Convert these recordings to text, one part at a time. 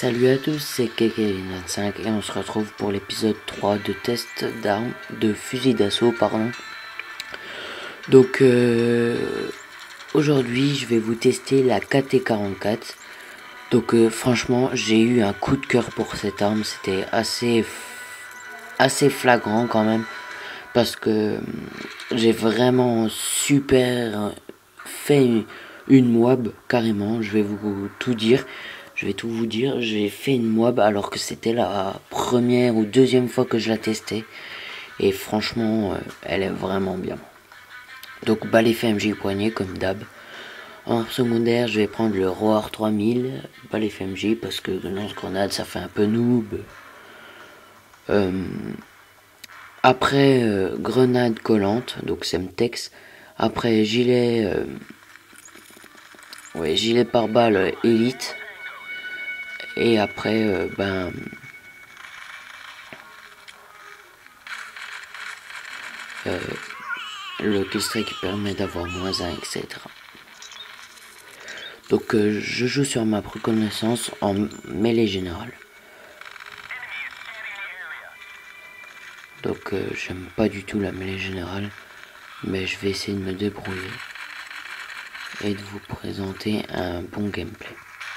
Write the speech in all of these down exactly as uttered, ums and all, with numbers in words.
Salut à tous, c'est Keke vingt-cinq et on se retrouve pour l'épisode trois de test d'armes, de fusil d'assaut, pardon. Donc euh, aujourd'hui je vais vous tester la K T quarante-quatre. Donc euh, franchement j'ai eu un coup de cœur pour cette arme, c'était assez, assez flagrant quand même. Parce que j'ai vraiment super fait une, une moab carrément, je vais vous tout dire. Je vais tout vous dire, j'ai fait une moab alors que c'était la première ou deuxième fois que je la testais. Et franchement, euh, elle est vraiment bien. Donc balai F M J poignet comme d'hab. En secondaire, je vais prendre le Roar trois mille, balai F M J parce que lance-grenade ça fait un peu noob. Euh, après, euh, grenade collante, donc Semtex. Après, gilet, euh, ouais, gilet pare-balles élite. Et après, euh, ben, euh, le killstreak qui permet d'avoir moins un, et cetera. Donc, euh, je joue sur ma reconnaissance en mêlée générale. Donc, euh, j'aime pas du tout la mêlée générale, mais je vais essayer de me débrouiller et de vous présenter un bon gameplay.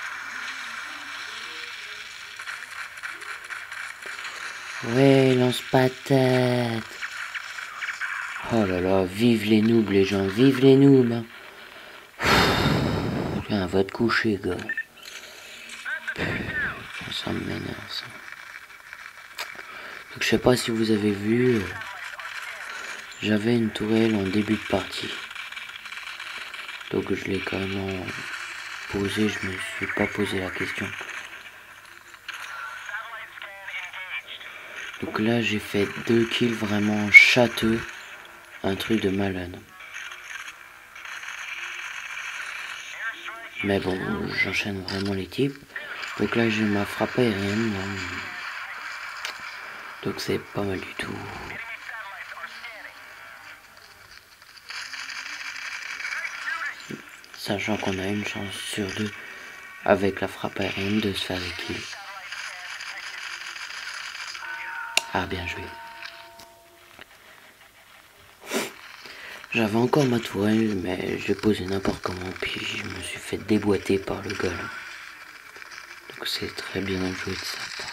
Ouais, lance-patate. Oh là là, vive les noobs les gens, vive les noobs. Tiens, va te coucher, gars. Ça m'énerve, ça. Donc je sais pas si vous avez vu, euh, j'avais une tourelle en début de partie. Donc je l'ai quand même posée, je me suis pas posé la question. Donc là j'ai fait deux kills vraiment châteux, un truc de malade. Mais bon, j'enchaîne vraiment les types. Donc là j'ai ma frappe aérienne. Donc c'est pas mal du tout. Sachant qu'on a une chance sur deux avec la frappe aérienne de se faire des kills. Ah, bien joué. J'avais encore ma tourelle, mais je l'ai posée n'importe comment, puis je me suis fait déboîter par le gars. Donc c'est très bien joué de sa part.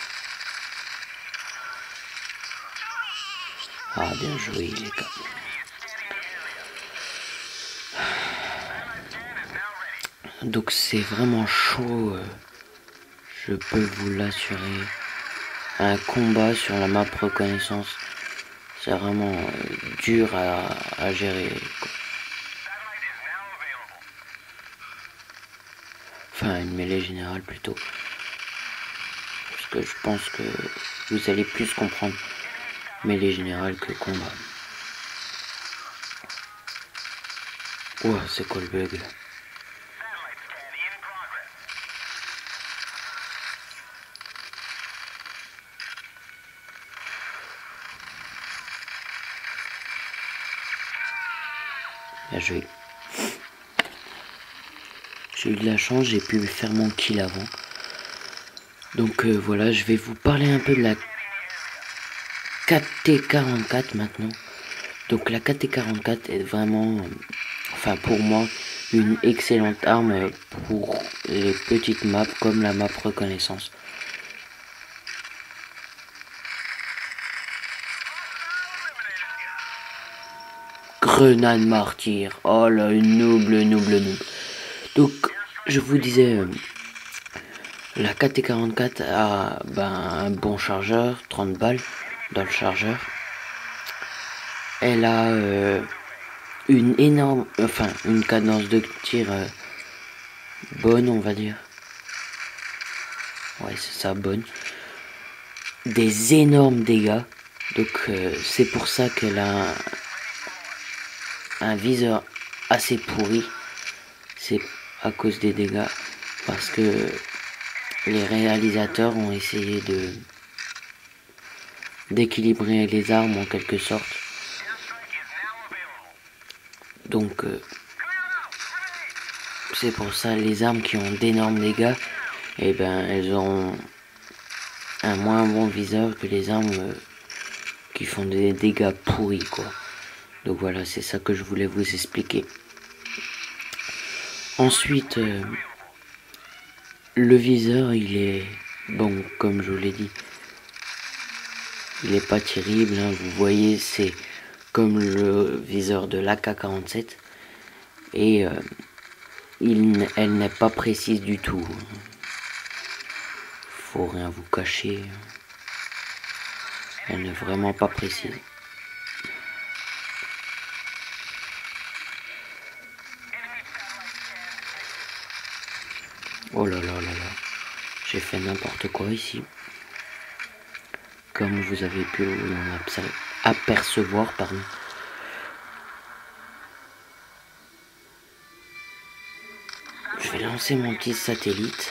Ah, bien joué les gars. Donc c'est vraiment chaud, euh, je peux vous l'assurer. Un combat sur la map reconnaissance, c'est vraiment euh, dur à, à gérer, quoi. Enfin, une mêlée générale plutôt. Parce que je pense que vous allez plus comprendre mêlée générale que combat. Ouah, c'est quoi le bug là? Bien joué. J'ai eu de la chance, j'ai pu faire mon kill avant. Donc euh, voilà, je vais vous parler un peu de la K T quarante-quatre maintenant. Donc la K T quarante-quatre est vraiment, euh, enfin pour moi, une excellente arme pour les petites maps comme la map reconnaissance. Grenade martyr, oh là, une noble, noble, noble. Donc je vous disais, euh, la K T quarante-quatre a ben, un bon chargeur, trente balles dans le chargeur. Elle a euh, une énorme, enfin une cadence de tir euh, bonne, on va dire. Ouais, c'est ça, bonne. Des énormes dégâts. Donc euh, c'est pour ça qu'elle a un, un viseur assez pourri. C'est à cause des dégâts. Parce que les réalisateurs ont essayé de d'équilibrer les armes en quelque sorte. Donc euh, c'est pour ça les armes qui ont d'énormes dégâts, et ben elles ont un moins bon viseur que les armes euh, qui font des dégâts pourris quoi. Donc voilà, c'est ça que je voulais vous expliquer. Ensuite, euh, le viseur, il est bon, comme je vous l'ai dit, il est pas terrible. Hein. Vous voyez, c'est comme le viseur de l'A K quarante-sept et euh, il, elle n'est pas précise du tout. Faut rien vous cacher. Elle n'est vraiment pas précise. Oh là là là là, j'ai fait n'importe quoi ici. Comme vous avez pu en apercevoir, pardon. Je vais lancer mon petit satellite.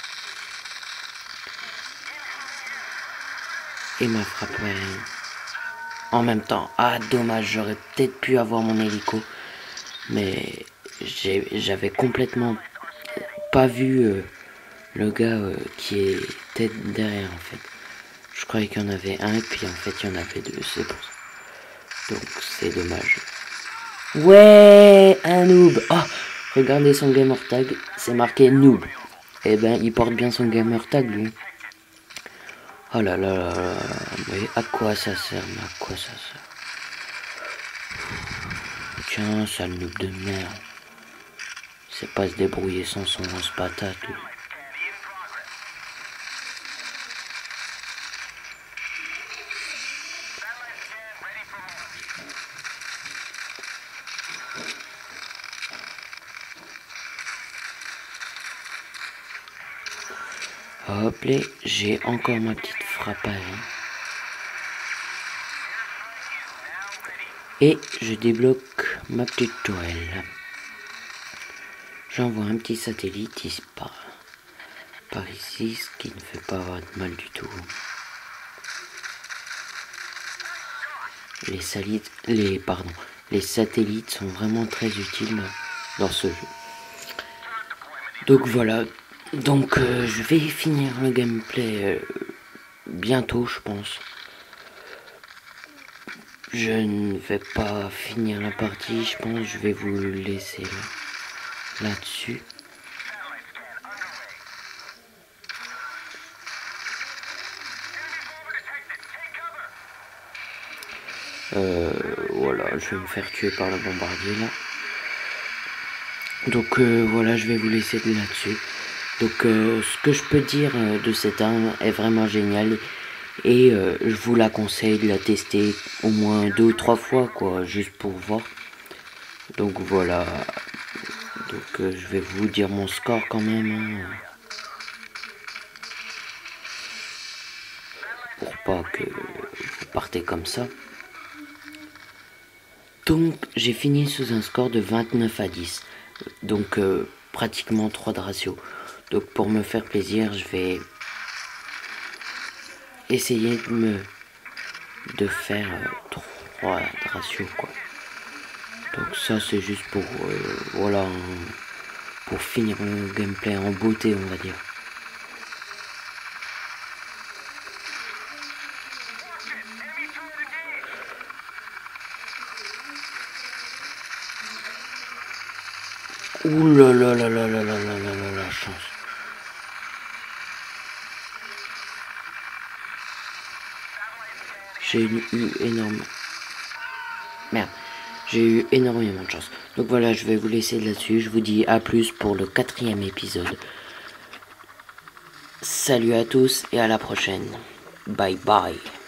Et ma frappe aérienne. En même temps. Ah, dommage, j'aurais peut-être pu avoir mon hélico. Mais j'avais complètement pas vu euh, le gars euh, qui était derrière en fait. Je croyais qu'il y en avait un et puis en fait il y en avait deux, c'est pour ça. Donc c'est dommage. Ouais, un noob. Oh, regardez son gamer tag, c'est marqué noob. Eh ben il porte bien son gamer tag lui. Oh là là là là, mais à quoi ça sert, mais à quoi ça sert? Tiens, sale noob de merde. C'est pas se débrouiller sans son lance-patate. Hop là, j'ai encore ma petite frappe aérienne. Et je débloque ma petite tourelle. J'envoie un petit satellite ici par, par ici, ce qui ne fait pas de mal du tout. Les satellites, les, pardon, les satellites sont vraiment très utiles dans ce jeu. Donc voilà, donc euh, je vais finir le gameplay euh, bientôt je pense. Je ne vais pas finir la partie, je pense, je vais vous laisser là, là-dessus. Euh, voilà, je vais me faire tuer par le bombardier là. Donc euh, voilà, je vais vous laisser là-dessus. Donc euh, ce que je peux dire euh, de cette arme est vraiment génial. Et euh, je vous la conseille de la tester au moins deux ou trois fois quoi, juste pour voir. Donc voilà. Donc euh, je vais vous dire mon score quand même. Hein, pour pas que vous partez comme ça. Donc j'ai fini sous un score de vingt-neuf à dix. Donc euh, pratiquement trois de ratio. Donc pour me faire plaisir, je vais essayer de me de faire euh, trois de ratio quoi. Donc ça c'est juste pour euh, voilà pour finir mon gameplay en beauté on va dire. Ouh là là là là là là là là là la chance. J'ai eu énorme. Merde. J'ai eu énormément de chance. Donc voilà, je vais vous laisser là-dessus. Je vous dis à plus pour le quatrième épisode. Salut à tous et à la prochaine. Bye bye.